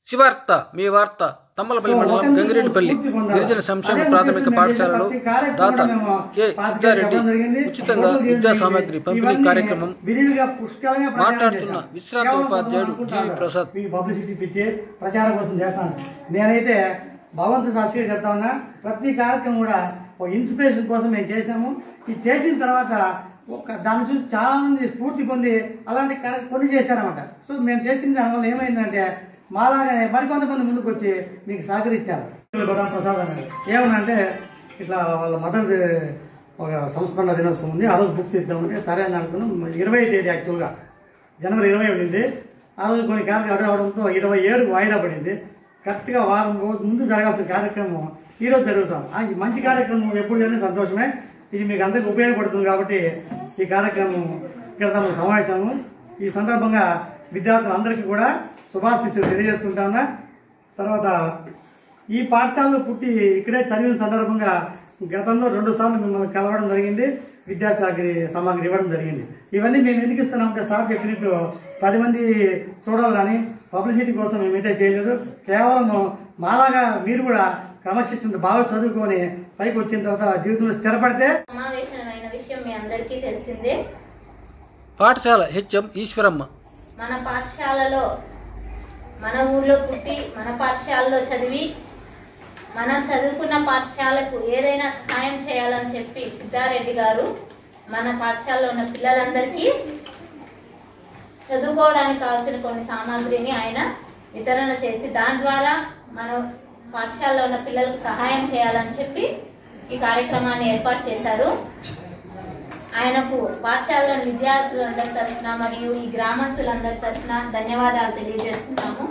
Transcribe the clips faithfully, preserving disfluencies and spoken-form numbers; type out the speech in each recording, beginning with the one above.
శివార్త మీ వార్త తమ్మలపల్లి మండలం గంగిరెడ్డిపల్లి గిరిజన సంక్షేమ ప్రాథమిక పాఠశాలలో దాత కె సిద్ధారెడ్డి ఉచితంగా విద్యా సామాగ్రి పంపిణీ కార్యక్రమం మాట్లాడుతున్న విశ్రాంత ఉపాధ్యాయుడు జీవి ప్రసాద్. పబ్లిసిటీ ఇప్పించి ప్రచారం కోసం చేస్తాను. నేనైతే భగవంతు సాక్షిగా చెప్తా ఉన్నా, ప్రతి కార్యక్రమం కూడా ఒక ఇన్స్పిరేషన్ కోసం మేము చేసాము. ఇది చేసిన తర్వాత ఒక దాన్ని చూసి చాలా మంది స్ఫూర్తి పొంది అలాంటి కొన్ని చేశారన్నమాట. సో మేము చేసిన దానివల్ల ఏమైందంటే మాలాగానే మరికొంతమంది ముందుకు వచ్చి మీకు సహకరించారు. గోదాం ప్రసాద్ అన్నారు ఏమనంటే ఇట్లా వాళ్ళ మదర్ ఒక సంస్మరణ దినోత్సవం ఉంది, ఆ రోజు బుక్స్ ఇద్దామంటే సరే అని అనుకున్నాం. ఇరవై తేదీ యాక్చువల్గా జనవరి ఇరవై ఉండింది. ఆ రోజు కొన్ని కార్యక్రమాలు అడ్డు అవడంతో ఇరవై ఏడుకు వాయిదా పడింది. కరెక్ట్గా వారం రోజు ముందు జరగాల్సిన కార్యక్రమం ఈరోజు జరుగుతాం. ఈ మంచి కార్యక్రమం ఎప్పుడు జరిగినా సంతోషమే. ఇది మీకు అందరికీ ఉపయోగపడుతుంది కాబట్టి ఈ కార్యక్రమం ఇక్కడ మనం సమావేశము. ఈ సందర్భంగా విద్యార్థులందరికీ కూడా శుభాశీస్సులు తెలియజేసుకుంటా ఉన్నా. తర్వాత ఈ పాఠశాలలో పుట్టి ఇక్కడే చదివిన సందర్భంగా గతంలో రెండు సార్లు మిమ్మల్ని కలవడం జరిగింది, విద్యా సామాగ్రి సామాగ్రి ఇవ్వడం జరిగింది. ఇవన్నీ మేము ఎందుకు ఇస్తున్నామంటే సార్ చెప్పినట్టు పది మంది చూడాలి కానీ పబ్లిసిటీ కోసం మేమైతే చేయలేదు. కేవలం మాలాగా మీరు కూడా క్రమశిక్షణ బాగా చదువుకొని పైకి వచ్చిన తర్వాత జీవితంలో స్థిరపడితే. సమావేశమైన విషయం మీ అందరికీ తెలిసిందే. పాఠశాల హెచ్ఎం ఈశ్వరమ్మ మన పాఠశాలలో మన ఊళ్ళో పుట్టి మన పాఠశాలలో చదివి మనం చదువుకున్న పాఠశాలకు ఏదైనా సహాయం చేయాలని చెప్పి సిద్ధారెడ్డి గారు మన పాఠశాలలో ఉన్న పిల్లలందరికీ చదువుకోవడానికి కావాల్సిన కొన్ని సామాగ్రిని ఆయన వితరణ చేసి దాని ద్వారా మన పాఠశాలలో ఉన్న పిల్లలకు సహాయం చేయాలని చెప్పి ఈ కార్యక్రమాన్ని ఏర్పాటు చేశారు. ఆయనకు పాఠశాలలోని విద్యార్థులందరి తరఫున మరియు ఈ గ్రామస్తులందరి తరఫున ధన్యవాదాలు తెలియజేస్తున్నాము.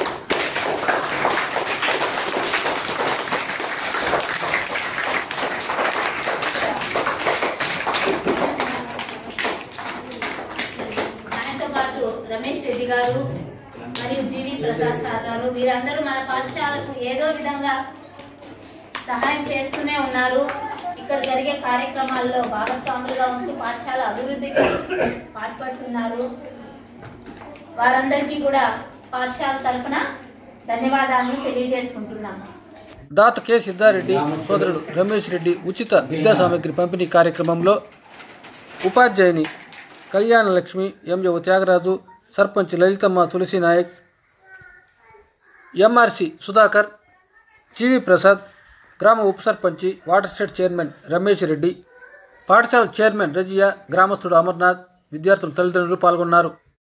ఆయనతో పాటు రమేష్ రెడ్డి గారు మరియు జీవి ప్రసాద్ సార్ గారు వీరందరూ మన పాఠశాలకు ఏదో విధంగా సహాయం చేస్తూనే ఉన్నారు. ఇక్కడ జరిగే కార్యక్రమాల్లో భాగస్వాములుగా ఉంటూ పాఠశాల అభివృద్ధికి పాటుపడుతున్నారు. వారందరికీ కూడా పాఠశాల తరఫున ధన్యవాదాలను తెలియజేసుకుంటున్నాము. దాత కె సిద్ధారెడ్డి సోదరుడు రమేష్ రెడ్డి ఉచిత విద్యా సామాగ్రి పంపిణీ కార్యక్రమంలో ఉపాధ్యాయుని కళ్యాణలక్ష్మి, ఎంజో త్యాగరాజు, సర్పంచ్ లలితమ్మ తులసి నాయక్, ఎంఆర్సి సుధాకర్, జీవి ప్రసాద్, గ్రామ ఉప సర్పంచి watershed chairman Ramesh Reddy, పాఠశాల చైర్మన్ రజియా, గ్రామస్తుడు అమర్నాథ్, విద్యార్థుల తల్లిదండ్రులు పాల్గొన్నారు.